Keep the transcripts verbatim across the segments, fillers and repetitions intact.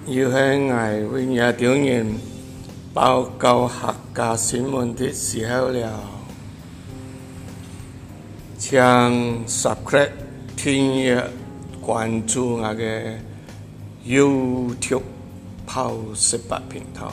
要喺危永夜表現報告客家新聞的時候了，請 subscribe 訂閱關注我嘅 YouTube powder十八頻道。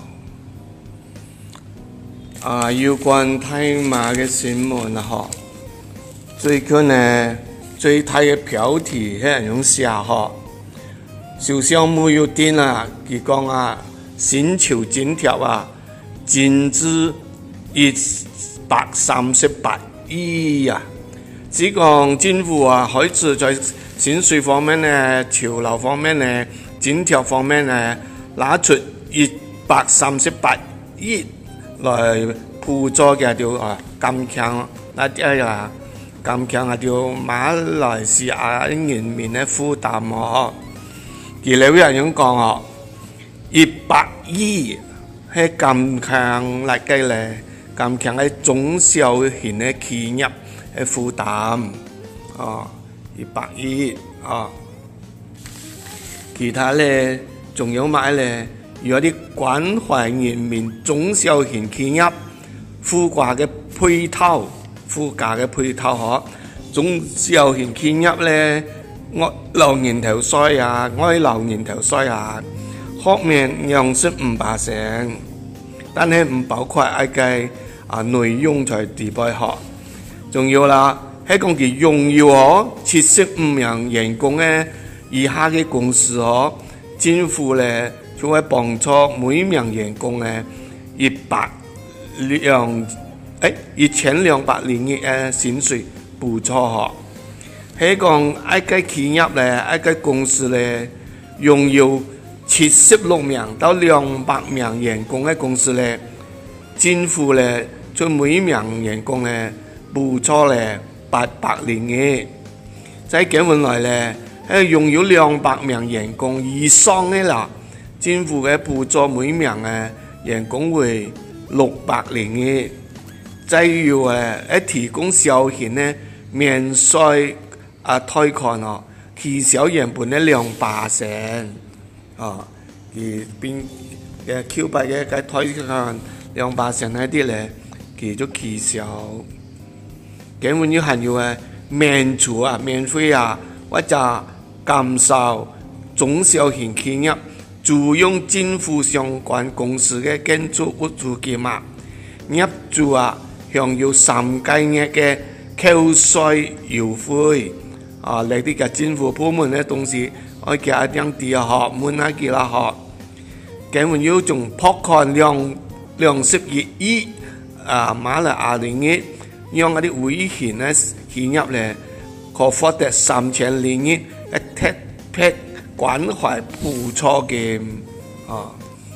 啊，有關大馬嘅新聞啊，最近呢最大嘅標題係用寫嗬。首相冇有電啊，佢講啊，薪酬津貼啊，增至一百三十八億啊！只講政府啊，開始在薪水方面呢、酬勞方面呢、津貼方面呢，拿出一百三十八億來輔助嘅條啊減強那啲啊減強啊條馬來西亞人民嘅負擔哦。而你有人咁講哦，一百億係咁強嚟計咧，咁強嘅中小型嘅企業嘅負擔哦，一百億哦。其他咧仲有咩咧？有啲關懷人民中小型企業附加嘅配套，附加嘅配套呵，中小型企業咧。我留年頭稅啊，我留年頭稅啊，學面樣式五百成，但係唔包括一計啊內容在地位學，仲有啦，喺講佢用要可七十五名員工嘅以下嘅公司可，政府咧就會幫助每名員工咧一百兩誒一千兩百零一嘅薪水補助學。喺講一間企業咧，一間公司咧，擁有七十六名到兩百名員工嘅公司咧，政府咧對每名員工咧補助咧八百零一。在幾年來咧，喺擁有兩百名員工以上嘅啦，政府嘅補助每名嘅員工為六百零一。再要誒喺提供小型咧免稅。啊，貸款哦，期小原本咧兩百成，哦，而邊嘅 Q 幣嘅嘅貸款兩百成嗰啲咧，其咗期小，根本要係要誒免除啊、免費啊，或者減少中小型企業租用政府相關公司嘅建築物租金嘛，入住啊享有三個月嘅扣稅優惠。啊！你啲嘅政府部門嘅東西，我叫一啲地啊學，滿啊幾啦學，根本要從破款兩兩十億億啊馬來亞零億，讓嗰啲危險嘅企業咧，可獲得三千零億嘅特別關懷補助嘅啊！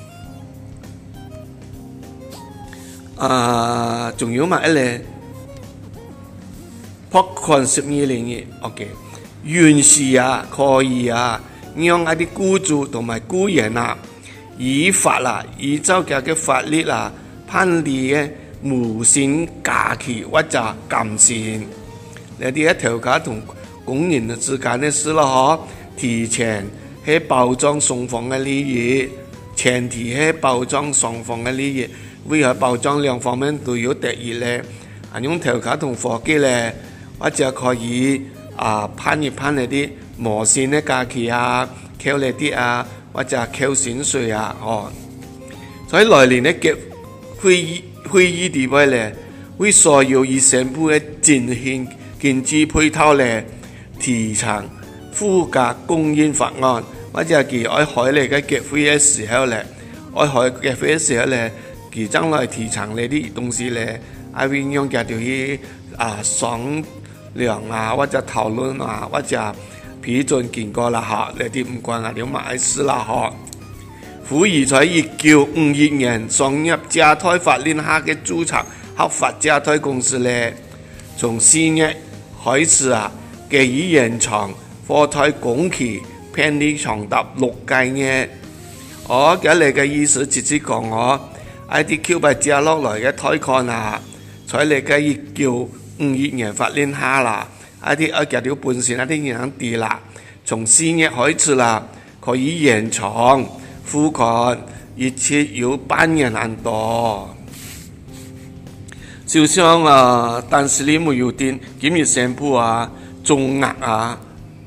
啊，仲有乜咧？破款十二零億 ，OK， 原是啊，可以啊，讓一啲僱主同埋僱員啊，依法啦、啊，依照佢嘅法律啦、啊，判例嘅無薪假期或者減薪，呢啲一條價同工人之間嘅事咯，嗬，提前喺保障雙方嘅利益，前提係保障雙方嘅利益，為咗保障兩方面都有得益咧，啊，用條價同夥計咧。或者可以啊判一判嗰啲無薪嘅假期啊，扣你啲啊，或者扣薪水啊，哦。所以來年嘅會議會議地位咧，會所有以政府嘅振興經濟配套咧，提倡附加供應法案，或者佢愛開嚟嘅結會嘅時候咧，愛開結會嘅時候咧，佢將來提倡呢啲東西咧，愛運用嘅條去啊爽。量啊，或者討論啊，或者批准經過啦嚇，呢啲唔關我哋買事啦嚇。呼籲在一九五一年創入加泰法令下嘅註冊合法加泰公司咧，從四月開始啊，嘅以延長貨台工期，偏離長達六個月。我嘅嚟嘅意思直接講我 I D Q 幣借落來嘅貸款啊，在嚟嘅一九五一年法令下啦，一啲一條條本線一啲人跌啦，從四月開始啦，可以延長付款，而且要半年很多。就像啊，但是你沒有電，檢驗商鋪啊，總額啊，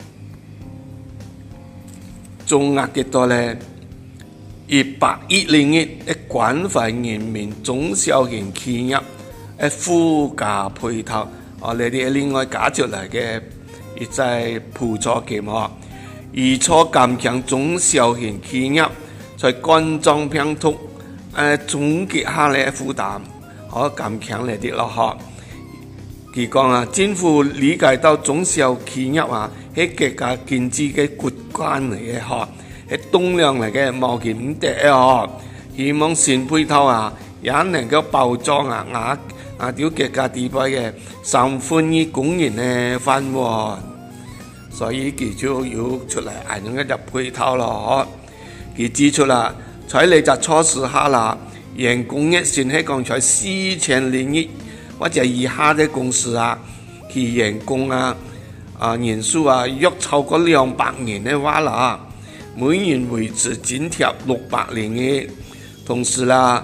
總額幾多呢？一百億零億嘅關懷人民中小型企業嘅附加配套，哦，你哋另外加出嚟嘅，亦就係輔助金哦，以初加強中小型企業在冠狀病毒誒總結下嚟嘅負擔，可減強嚟啲咯嗬。佢講啊，政府理解到中小企業啊係國家經濟嘅骨幹嚟嘅嗬。係棟梁嚟嘅，冇見唔得哦。希望新配套啊，也能夠包裝啊亞亞條國家地位嘅三分二公營嘅範圍，所以佢就要出嚟硬用一隻配套咯。佢指出啦，在呢隻措施下啦，員工一線係講在四千零億或者以下嘅公司啊，其員工啊啊人數啊約超過兩百人嘅話啦。每年維持津貼六百零億，同時啦，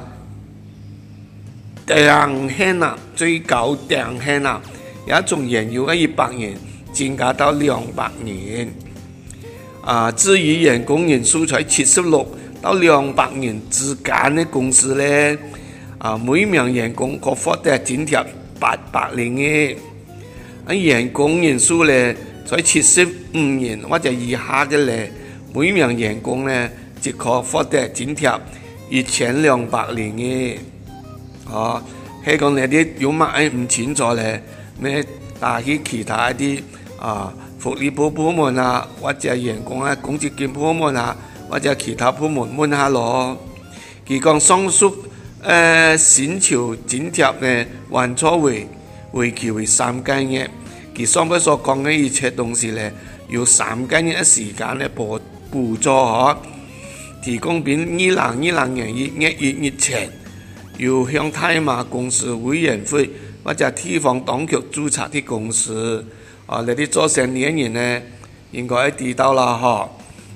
頂限啊，最高頂限啊，也從原有嘅一百人增加到兩百人。啊，至於員工人數在七十六到兩百人之間嘅公司咧，啊，每名員工可獲得津貼八百零億。啊，員工人數咧在七十五人或者以下嘅咧。每名員工呢，即可獲得津貼一千兩百零億。哦，係講你啲要乜唔清楚咧，咩打去其他一啲啊福利部部門啊，或者員工啊公積金部門啊，或者其他部門問下咯。佢講上述誒薪酬津貼呢，還初為為期為三個月。佢上邊所講嘅一切東西咧，要三個月嘅時間咧播。輔助可提供俾二零二零年一月一日前要向大馬公司委員會或者地方當局註冊的公司，啊，你啲做成年人呢應該知道啦嗬。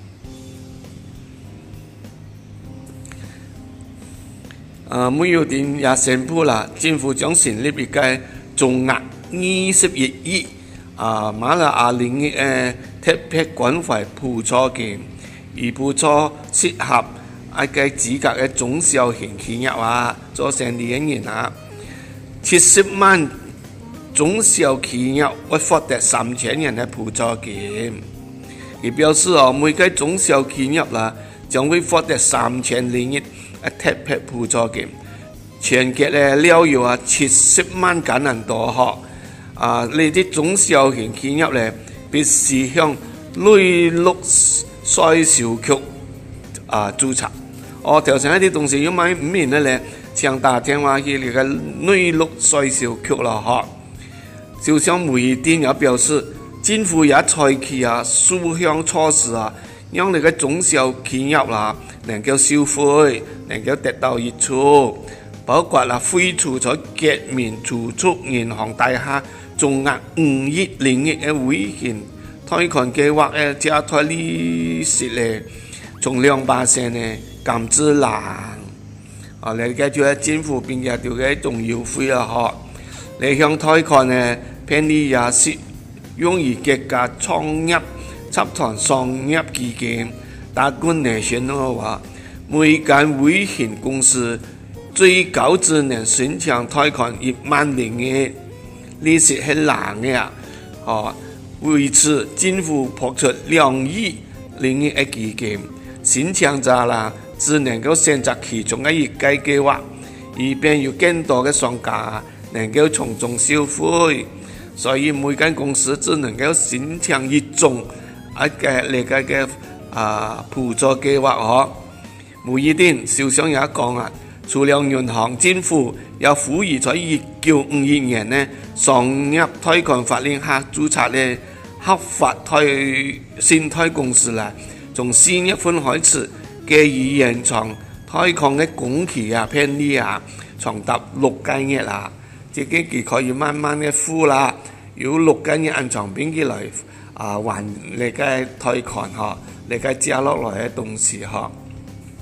啊，沒有電也宣布啦，政府將成立一個總額二十一億啊馬來亞領域嘅特別關懷輔助金，而輔助適合一個資格嘅中小型企業啊，做成年人啊，七十萬中小企業會獲得三千元嘅輔助金。而表示哦，每個中小企業啦將會獲得三千零一嘅特別輔助金，全國咧了有啊七十萬間人多嗬。啊！呢啲中小型企業咧，必須向內陸稅收局啊註冊。我頭先一啲東西要買五年嘅咧，想打電話去呢個內陸稅收局啦，嗬。就像媒體也表示，政府也採取啊數項措施啊，讓呢個中小企業啦能夠消費，能夠得到益處，包括啦廢除咗國民儲蓄銀行大廈總額五億零億嘅委險貸款計劃嘅借貸利息咧，從兩百成咧減至零。啊，你記住咧，政府邊嘅條嘅仲要費啦嗬。你向貸款咧，便利也是用於國家創業集團商業基金大觀內線嘅話，每間委險公司最高只能申請貸款一萬零嘅。利息係難嘅啊！哦，為此政府撥出兩億零億嘅基金，申請者啦只能夠選擇其中嘅一個計劃，以便有更多嘅商家能夠從中消費。所以每間公司只能夠申請一種一個嚟嘅嘅啊輔助計劃呵。每一點小商也講啊，除了銀行，政府又呼籲在一九五一年呢，商業貸款法令下註冊嘅合法貸信貸公司啦，從四月份開始，給予延長貸款嘅工期啊、便利啊，長達六個月啦，自己佢可以慢慢嘅付啦，有六個月延長邊幾嚟啊還你嘅貸款嗬，你嘅借落來嘅東西嗬。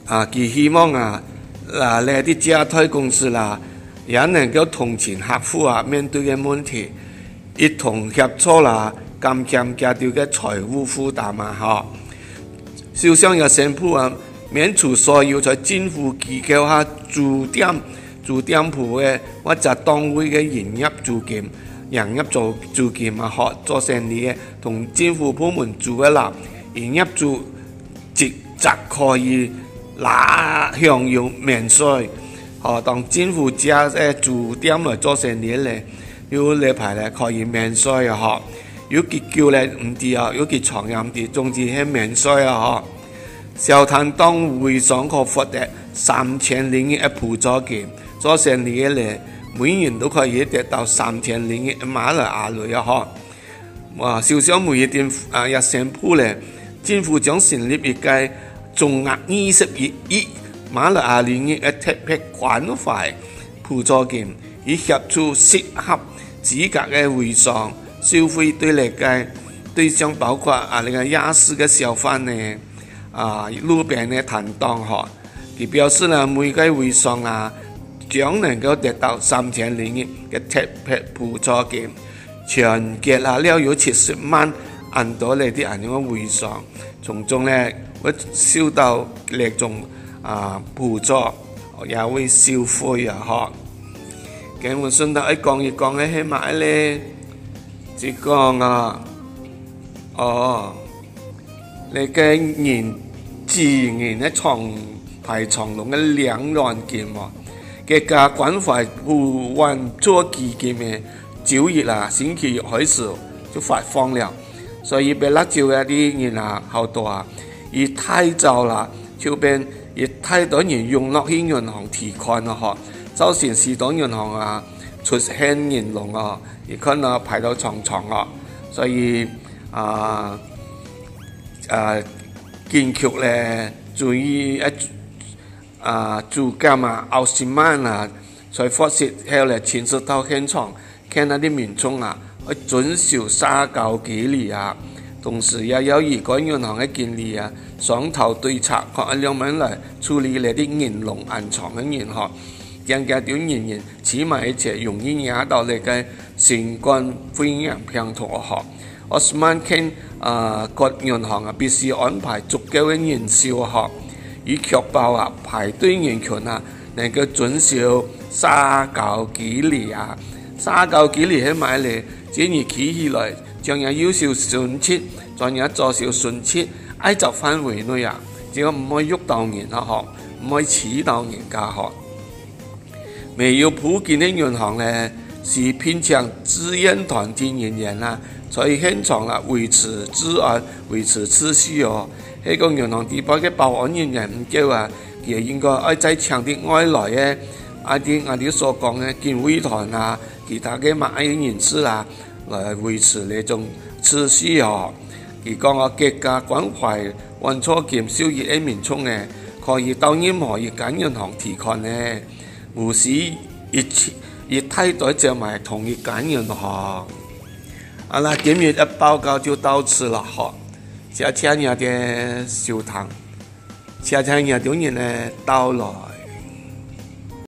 啊，佢希望啊，嗱，呢啲借貸公司啦，也能夠同情客戶啊面對嘅問題，一同協助啦，減輕家庭嘅財務負擔啊！嗬，首相也宣布啊，免除所有在政府機構下駐店、駐店鋪嘅或者單位嘅營業租金、營業租租金啊，嗬，做生意嘅同政府部門做嘅啦，營業租即則可以拿享有免稅。哦，當政府家誒駐店來做生意咧，要呢排咧可以免稅啊！嗬，要結叫咧唔啲啊，要結長任啲，總之係免稅啊！嗬。小攤檔會上可獲得三千零嘅補助金，做生意嘅咧每年都可以得到三千零嘅馬來亞幣啊！嗬。哇！小小每一點啊一宣布咧，政府將成立一個總額二十一億馬來亞元嘅特別關懷補助金，以協助適合資格嘅會商消費對嚟嘅對象包括啊，呢個夜市嘅小販呢，啊路邊嘅攤檔嗬，佢表示呢每個會商啊將能夠得到三千零元嘅特別補助金，全結啊了有七十萬人多嚟啲人嘅會商，從中呢會收到呢種啊補助，也會消費啊嗬。咁我順帶一講一講咧，起碼咧，即講啊，哦，你嘅人自然咧長排長龍嘅兩岸劍喎，嘅家關懷護運做基金嘅九月啊，星期日開始就發放了，所以俾辣椒嘅啲人啊好多啊，而太早啦，就變而太多人用落去銀行提款咯嗬。周前士多銀行啊出現銀龍啊，而家啊排到長長啊，所以啊啊堅決咧注意一啊租金啊後線晚啊，在發泄後嚟親自到現場看那啲民眾啊去遵守社交距離啊，同時也有如果銀行嘅建議啊，雙頭對策確一兩蚊嚟處理呢啲銀龍暗藏嘅銀行。更加短人員起碼一隻容易惹到你嘅新冠肺炎病毒學。我希望看啊各銀行啊必須安排足夠嘅人手學，以確保啊排隊人群啊能夠遵守社交距離啊。社交距離喺買嚟，只要企起來，將有優秀順切，仲有做少順切，喺就範圍內啊，只要唔可以喐到人啊學，唔可以黐到人家學。未有普及的銀行呢，是偏向志願團體人員啦，在現場啦維持治安、維持秩序哦。呢個銀行地方嘅保安人員唔夠啊，其實應該愛再請啲外來嘅啊啲我哋所講嘅警衛團啊，其他嘅馬人人士啦，來維持呢種秩序哦。而講啊，國家關懷運錯金收益嘅民眾呢，可以到任何一間銀行提款呢。無需一一太多就買同一間銀行。好啦，今日嘅報告就到此了嗬。謝謝你嘅收聽，謝謝你嘅人呢到了。